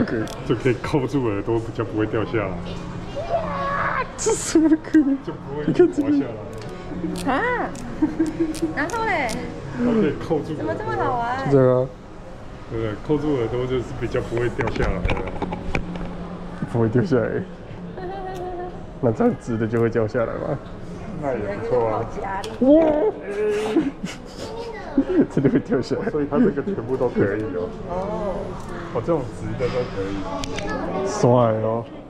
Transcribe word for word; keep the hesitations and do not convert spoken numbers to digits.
歌？ 就可以扣住耳朵，比较不会掉下来。 这什么歌？ 就不会滑下来。 啊，然后嘞？ 它可以扣住。 怎么这么好玩？ 这个对不对？扣住耳朵就是比较不会掉下来的。 不会掉下来。那这样直的就会掉下来吗？ 那也不错啊。 哇！真的会掉下来。 所以它这个全部都可以哦。哦。哦，这种直的都可以。 帅哦。